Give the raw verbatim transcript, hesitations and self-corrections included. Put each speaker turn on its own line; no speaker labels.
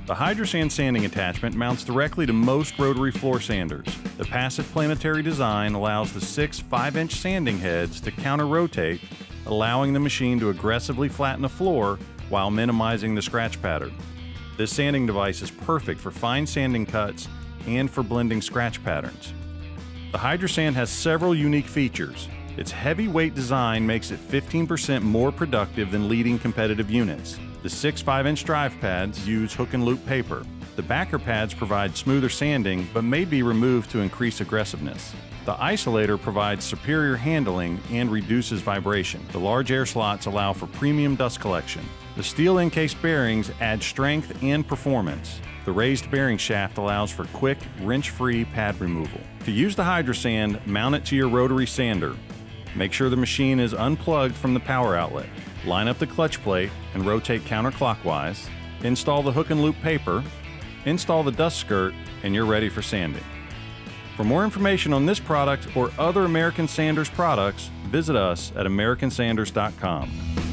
The Hydrasand sanding attachment mounts directly to most rotary floor sanders. The passive planetary design allows the six five inch sanding heads to counter-rotate, allowing the machine to aggressively flatten the floor while minimizing the scratch pattern. This sanding device is perfect for fine sanding cuts and for blending scratch patterns. The Hydrasand has several unique features. Its heavyweight design makes it fifteen percent more productive than leading competitive units. The six five inch drive pads use hook and loop paper. The backer pads provide smoother sanding but may be removed to increase aggressiveness. The isolator provides superior handling and reduces vibration. The large air slots allow for premium dust collection. The steel encased bearings add strength and performance. The raised bearing shaft allows for quick, wrench-free pad removal. To use the Hydrasand, mount it to your rotary sander. Make sure the machine is unplugged from the power outlet. Line up the clutch plate and rotate counterclockwise. Install the hook and loop paper. Install the dust skirt, and you're ready for sanding. For more information on this product or other American Sanders products, visit us at american sanders dot com.